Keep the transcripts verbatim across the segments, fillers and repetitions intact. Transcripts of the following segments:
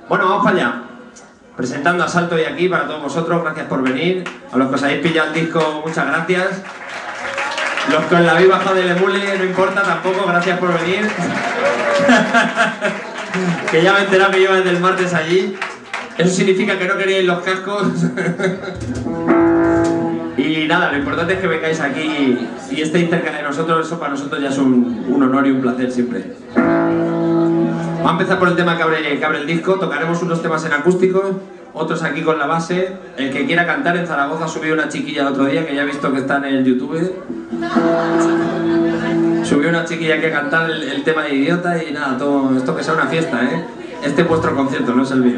Bueno, vamos para allá. Presentando a Salto y aquí para todos vosotros, gracias por venir. A los que os habéis pillado el disco, muchas gracias. Los que os la habéis bajado del emule, no importa tampoco, gracias por venir. Que ya me he enterado que lleva desde el martes allí. Eso significa que no queríais los cascos. Y nada, lo importante es que vengáis aquí y estéis cerca de nosotros. Eso para nosotros ya es un, un honor y un placer siempre. Vamos a empezar por el tema que abre, que abre el disco. Tocaremos unos temas en acústico, otros aquí con la base. El que quiera cantar, en Zaragoza subió una chiquilla el otro día, que ya he visto que está en el YouTube. Subió una chiquilla que cantar el, el tema de Idiota y nada, todo esto que sea una fiesta, ¿eh? Este es vuestro concierto, no es el mío.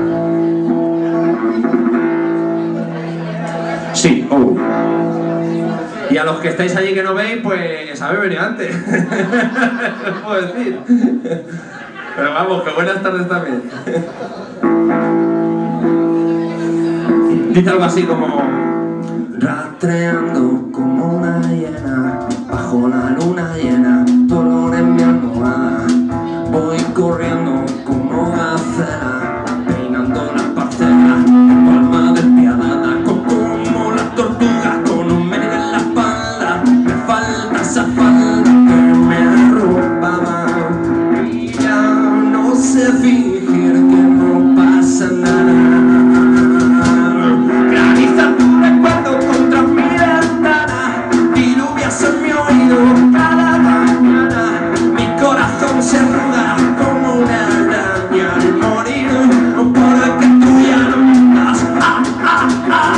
Sí, oh. Y a los que estáis allí que no veis, pues habéis venido antes. No puedo decir. Pero vamos, que buenas tardes también. Dice algo así como: rastreando como una hiena, bajo la luna llena, dolor en mi almohada. Voy corriendo como gacela, peinando las parcelas, palma despiadada, como las tortugas con un meneo en la espalda. Me falta esa falda que me arropaba. No sé fingir que no pasa nada. Graniza tu recuerdo contra mi ventana, diluvias en mi oído cada mañana. Mi corazón se arruga como una araña al morir, porque tú ya no estás. Ah, ah, ah.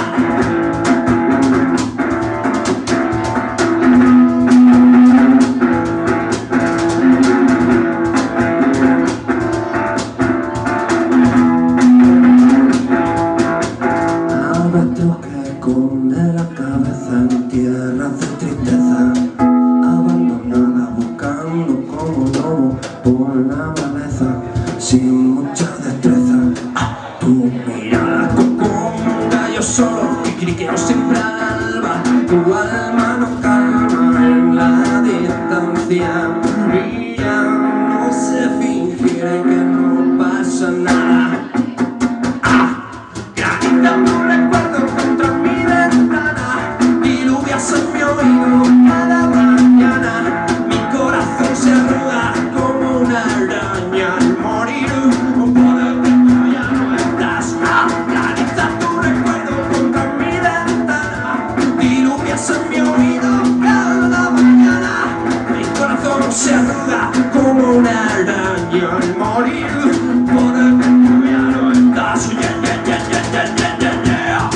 Sin mucha destreza, ah, tu mirada como un gallo solo que criqueo siempre al alba. Tu alma no calma en la distancia y ya no sé fingir que no pasa nada. Ah, graniza tu recuerdo contra mi ventana, diluvias en mi oído cada mañana. Mi corazón se arruga como una araña al morir, porque tú ya no estás. Ah, graniza tu recuerdo contra mi ventana, diluvias en mi oído cada mañana. Mi corazón se arruga como una araña al morir, porque tú ya no estás. Yeah, yeah, yeah, yeah, yeah, yeah, yeah, yeah.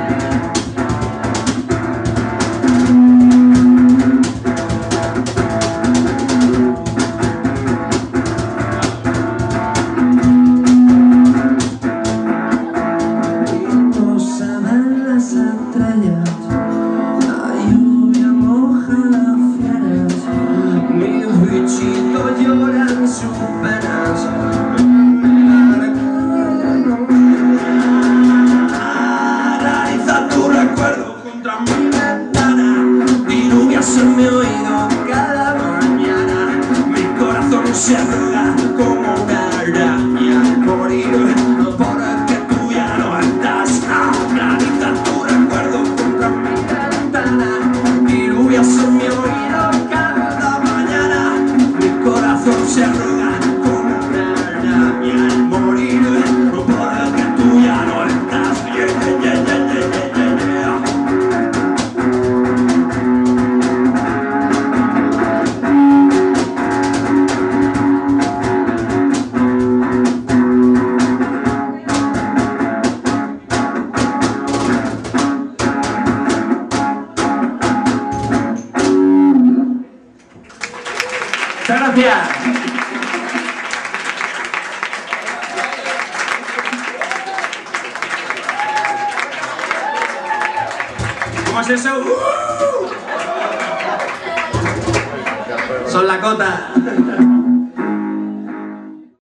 En mi oído cada mañana, mi corazón se arruga como una araña al morir, porque tú ya no estás. Ah, graniza tu recuerdo contra mi ventana, diluvias en mi oído cada mañana. Mi corazón se arruga como una araña al morir, porque tú ya no estás. Yeah, yeah, yeah, yeah, yeah, yeah, yeah. Muchas gracias. ¿Cómo es eso? ¡Uh! Son la cota.